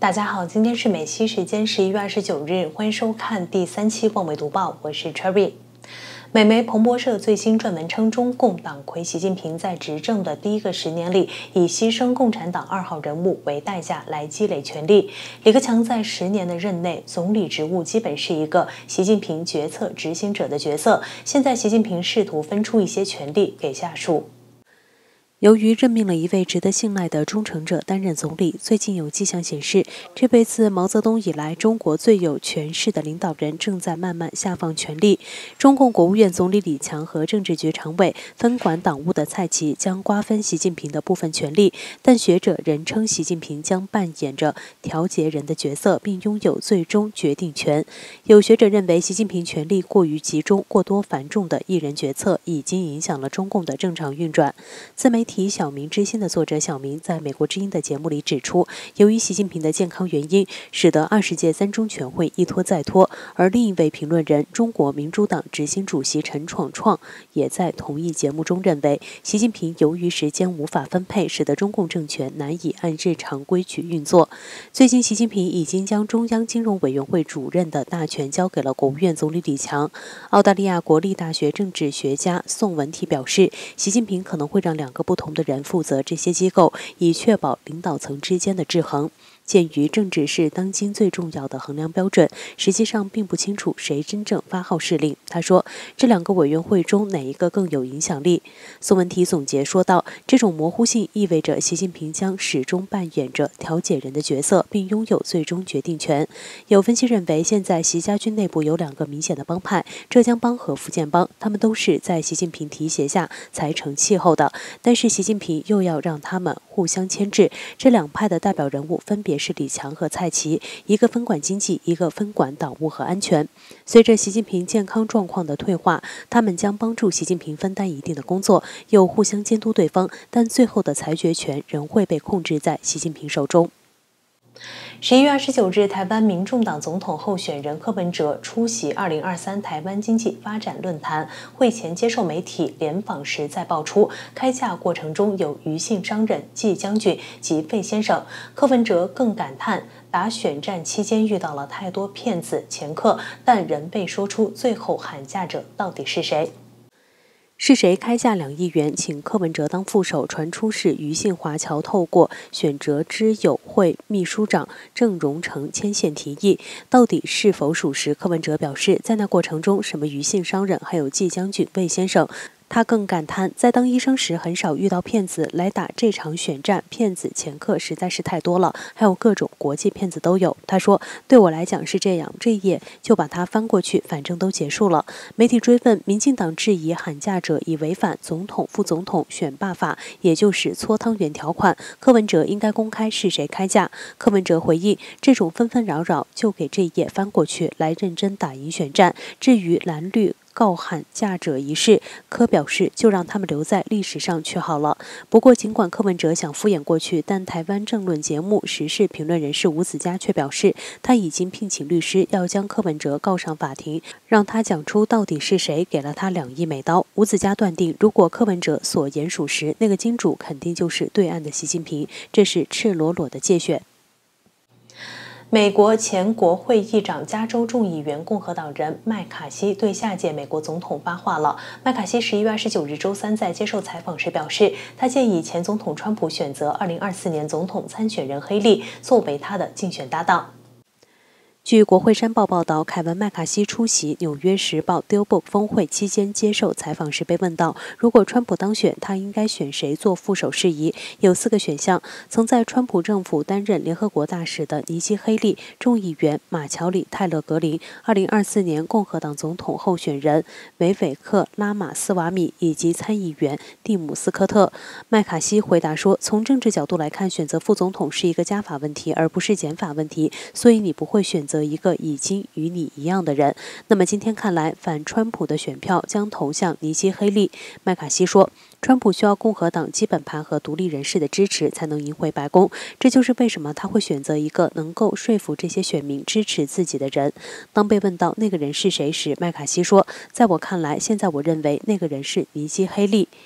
大家好，今天是美西时间11月29日，欢迎收看第3期《旺维读报》，我是 Cherry。美媒彭博社最新撰文称，中共党魁习近平在执政的第一个10年里，以牺牲共产党2号人物为代价来积累权力。李克强在10年的任内，总理职务基本是一个习近平决策执行者的角色。现在习近平试图分出一些权力给下属。由于任命了一位值得信赖的忠诚者担任总理，最近有迹象显示，这辈自毛泽东以来中国最有权势的领导人正在慢慢下放权力。中共国务院总理李强和政治局常委、分管党务的蔡奇将瓜分习近平的部分权力，但学者仍称习近平将扮演着调节人的角色，并拥有最终决定权。有学者认为，习近平权力过于集中、过多繁重的一人决策已经影响了中共的正常运转。自媒体小明之心的作者小明在美国之音的节目里指出，由于习近平的健康原因，使得20届3中全会一拖再拖。而另一位评论人，中国民主党执行主席陈闯创也在同一节目中认为，习近平由于时间无法分配，使得中共政权难以按日常规矩运作。最近，习近平已经将中央金融委员会主任的大权交给了国务院总理李强。澳大利亚国立大学政治学家宋文体表示，习近平可能会让2个不同的人负责这些机构，以确保领导层之间的制衡。鉴于政治是当今最重要的衡量标准，实际上并不清楚谁真正发号施令。他说，这2个委员会中哪一个更有影响力？宋文体总结说道，这种模糊性意味着习近平将始终扮演着调解人的角色，并拥有最终决定权。有分析认为，现在习家军内部有2个明显的帮派，浙江帮和福建帮，他们都是在习近平提携下才成气候的，但是习近平又要让他们互相牵制。这2派的代表人物分别是李强和蔡奇，一个分管经济，一个分管党务和安全。随着习近平健康状况的退化，他们将帮助习近平分担一定的工作，又互相监督对方，但最后的裁决权仍会被控制在习近平手中。11月29日，台湾民众党总统候选人柯文哲出席2023台湾经济发展论坛，会前接受媒体联访时再爆出，开价过程中有余姓商人季将军及费先生。柯文哲更感叹，打选战期间遇到了太多骗子掮客，但仍被说出最后喊价者到底是谁。是谁开价2亿元请柯文哲当副手？传出是余姓华侨透过选择之友会秘书长郑荣成牵线提议，到底是否属实？柯文哲表示，在那过程中，什么余姓商人，还有季将军、魏先生。他更感叹，在当医生时很少遇到骗子来打这场选战，骗子掮客实在是太多了，还有各种国际骗子都有。他说，对我来讲是这样，这一页就把它翻过去，反正都结束了。媒体追问，民进党质疑喊价者已违反总统、副总统选罢法，也就是搓汤圆条款，柯文哲应该公开是谁开价。柯文哲回应，这种纷纷扰扰就给这一页翻过去，来认真打赢选战。至于蓝绿告喊价者一事，柯表示就让他们留在历史上去好了。不过，尽管柯文哲想敷衍过去，但台湾政论节目时事评论人士吴子嘉却表示，他已经聘请律师要将柯文哲告上法庭，让他讲出到底是谁给了他2亿美刀。吴子嘉断定，如果柯文哲所言属实，那个金主肯定就是对岸的习近平，这是赤裸裸的借选。美国前国会议长、加州众议员共和党人麦卡锡对下届美国总统发话了。麦卡锡11月29日周三在接受采访时表示，他建议前总统川普选择2024年总统参选人黑利作为他的竞选搭档。据国会山报报道，凯文·麦卡锡出席《纽约时报》Dealbook 峰会期间接受采访时被问到，如果川普当选，他应该选谁做副手事宜？有4个选项：曾在川普政府担任联合国大使的尼基·黑利、众议员马乔里·泰勒·格林、2024年共和党总统候选人维韦克·拉马斯瓦米以及参议员蒂姆·斯科特。麦卡锡回答说，从政治角度来看，选择副总统是一个加法问题，而不是减法问题，所以你不会选择一个已经与你一样的人。那么今天看来，反川普的选票将投向尼基·黑利。麦卡锡说，川普需要共和党基本盘和独立人士的支持才能赢回白宫，这就是为什么他会选择一个能够说服这些选民支持自己的人。当被问到那个人是谁时，麦卡锡说，在我看来，现在我认为那个人是尼基·黑利。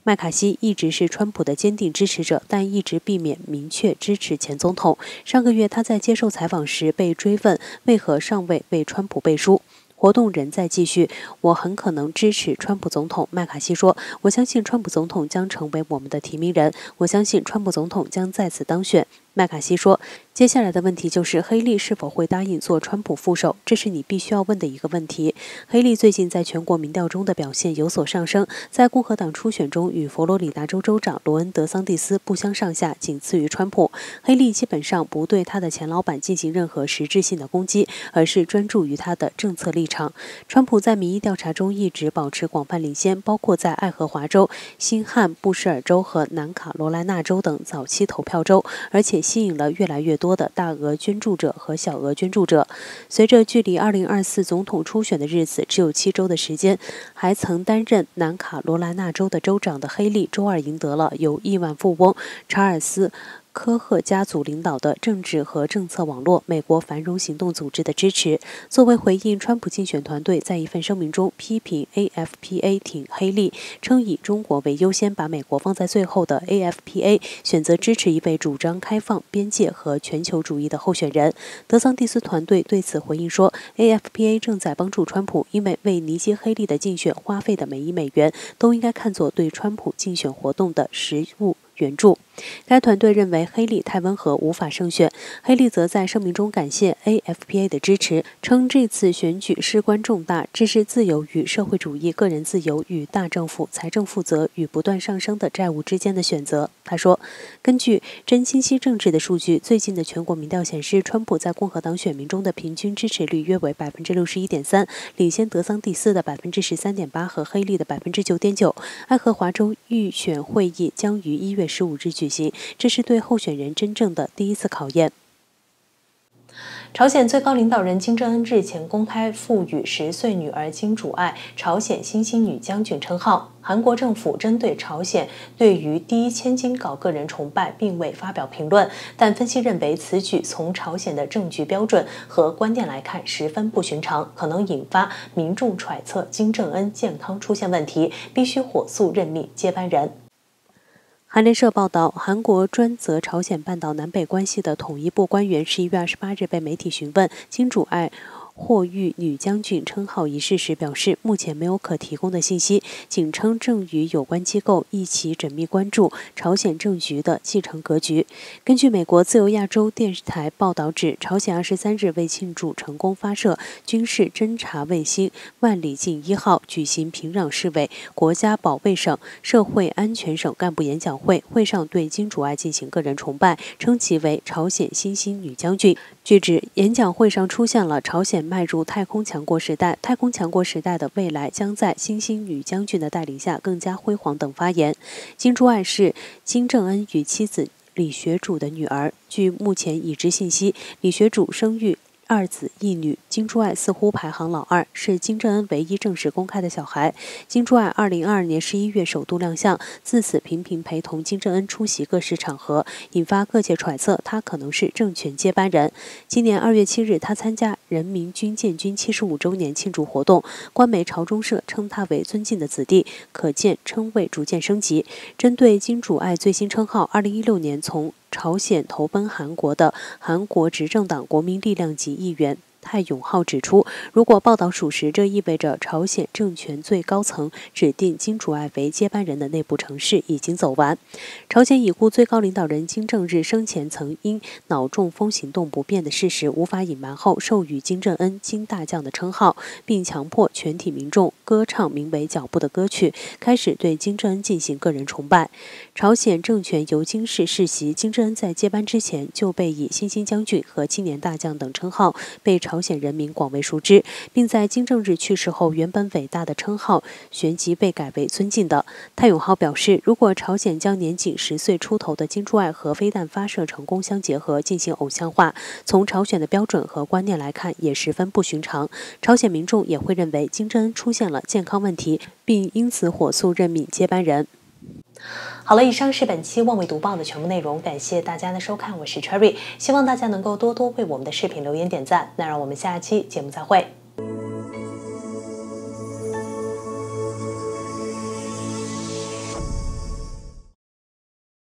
麦卡锡一直是川普的坚定支持者，但一直避免明确支持前总统。上个月他在接受采访时被追问为何尚未为川普背书。活动仍在继续，我很可能支持川普总统。麦卡锡说：“我相信川普总统将成为我们的提名人，我相信川普总统将再次当选。”麦卡锡说：“接下来的问题就是黑利是否会答应做川普副手，这是你必须要问的一个问题。”黑利最近在全国民调中的表现有所上升，在共和党初选中与佛罗里达州州长罗恩·德桑蒂斯不相上下，仅次于川普。黑利基本上不对他的前老板进行任何实质性的攻击，而是专注于他的政策立场。川普在民意调查中一直保持广泛领先，包括在爱荷华州、新罕布什尔州和南卡罗来纳州等早期投票州，而且吸引了越来越多的大额捐助者和小额捐助者。随着距离2024总统初选的日子只有7周的时间，还曾担任南卡罗来纳州的州长的黑利周二赢得了由亿万富翁查尔斯科赫家族领导的政治和政策网络美国繁荣行动组织的支持。作为回应，川普竞选团队在一份声明中批评 AFPA 挺黑利，称以中国为优先，把美国放在最后的 AFPA 选择支持一位主张开放边界和全球主义的候选人。德桑蒂斯团队对此回应说 ，AFPA 正在帮助川普，因为为尼基黑利的竞选花费的每一美元都应该看作对川普竞选活动的实物援助。该团队认为黑利太温和，无法胜选。黑利则在声明中感谢 AFPA 的支持，称这次选举事关重大，这是自由与社会主义、个人自由与大政府、财政负责与不断上升的债务之间的选择。他说，根据真清晰政治的数据，最近的全国民调显示，川普在共和党选民中的平均支持率约为61.3%，领先德桑蒂斯的13.8%和黑利的9.9%。爱荷华州预选会议将于1月15日举行，这是对候选人真正的第一次考验。 朝鲜最高领导人金正恩日前公开赋予10岁女儿金主爱朝鲜新兴女将军称号。韩国政府针对朝鲜对于第一千金搞个人崇拜并未发表评论，但分析认为此举从朝鲜的政局标准和观念来看十分不寻常，可能引发民众揣测金正恩健康出现问题，必须火速任命接班人。 韩联社报道，韩国专责朝鲜半岛南北关系的统一部官员11月28日被媒体询问金主爱获誉女将军称号一事时表示，目前没有可提供的信息，仅称正与有关机构一起缜密关注朝鲜政局的继承格局。根据美国自由亚洲电视台报道指，朝鲜23日为庆祝成功发射军事侦察卫星万里镜1号，举行平壤市委国家保卫省社会安全省干部演讲会，会上对金主爱进行个人崇拜，称其为朝鲜新兴女将军。据指，演讲会上出现了朝鲜迈入太空强国时代，太空强国时代的未来将在新兴女将军的带领下更加辉煌等发言。金珠爱是金正恩与妻子李学主的女儿，据目前已知信息，李学主生育2子1女，金珠爱似乎排行老2，是金正恩唯一正式公开的小孩。金珠爱2022年11月首度亮相，自此频频陪同金正恩出席各式场合，引发各界揣测他可能是政权接班人。今年2月7日，他参加人民军建军75周年庆祝活动，官媒朝中社称他为尊敬的子弟，可见称谓逐渐升级。针对金主爱最新称号，2016年从朝鲜投奔韩国的韩国执政党国民力量籍议员泰永浩指出，如果报道属实，这意味着朝鲜政权最高层指定金主爱为接班人的内部程序已经走完。朝鲜已故最高领导人金正日生前曾因脑中风行动不便的事实无法隐瞒后，授予金正恩金大将的称号，并强迫全体民众歌唱名为《脚步》的歌曲，开始对金正恩进行个人崇拜。朝鲜政权由金氏世袭，金正恩在接班之前就被以新兴将军和青年大将等称号被朝鲜人民广为熟知，并在金正日去世后，原本伟大的称号旋即被改为尊敬的。泰永浩表示，如果朝鲜将年仅10岁出头的金珠爱和飞弹发射成功相结合，进行偶像化，从朝鲜的标准和观念来看，也十分不寻常。朝鲜民众也会认为金正恩出现了健康问题，并因此火速任命接班人。 好了，以上是本期望为读报的全部内容，感谢大家的收看，我是 Cherry， 希望大家能够多多为我们的视频留言点赞，那让我们下期节目再会。